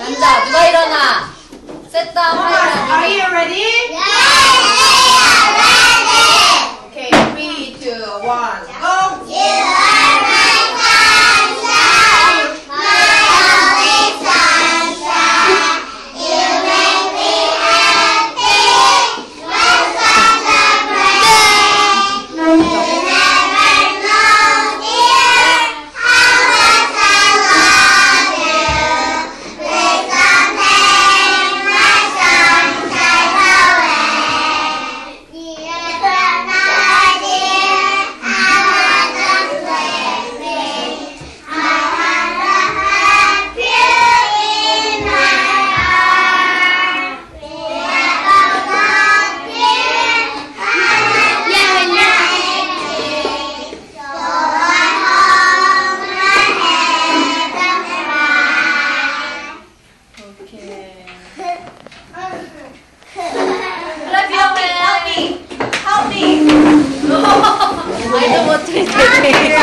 앉아. 누가 일어나? Sit down. Are you ready? Okay, 3, 2, 1, go! You are my sunshine, my only sunshine. You make me happy, my sunshine. You never know, dear, how much I love you. Please don't take my sunshine away. You never know, dear, how much I love me. I want to have you in my arms. You never know, dear, how much I love you. So I hold my head and cry. Okay. Help me. I don't want to take it.